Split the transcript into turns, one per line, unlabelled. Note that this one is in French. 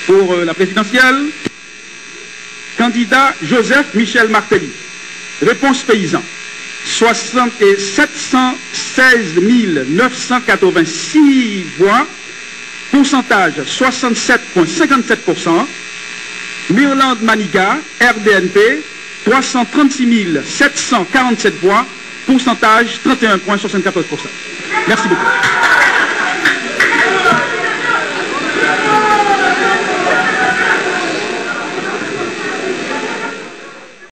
Pour la présidentielle, candidat Joseph Michel Martelly. Réponse paysan. 716 986 voix. Pourcentage 67,57%. Mirland Maniga, RDNP, 336 747 voix. Pourcentage 31,74%. Merci beaucoup.